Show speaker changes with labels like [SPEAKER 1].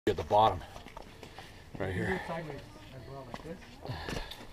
[SPEAKER 1] at the bottom, right
[SPEAKER 2] You do
[SPEAKER 1] here.
[SPEAKER 2] it sideways as well, like this.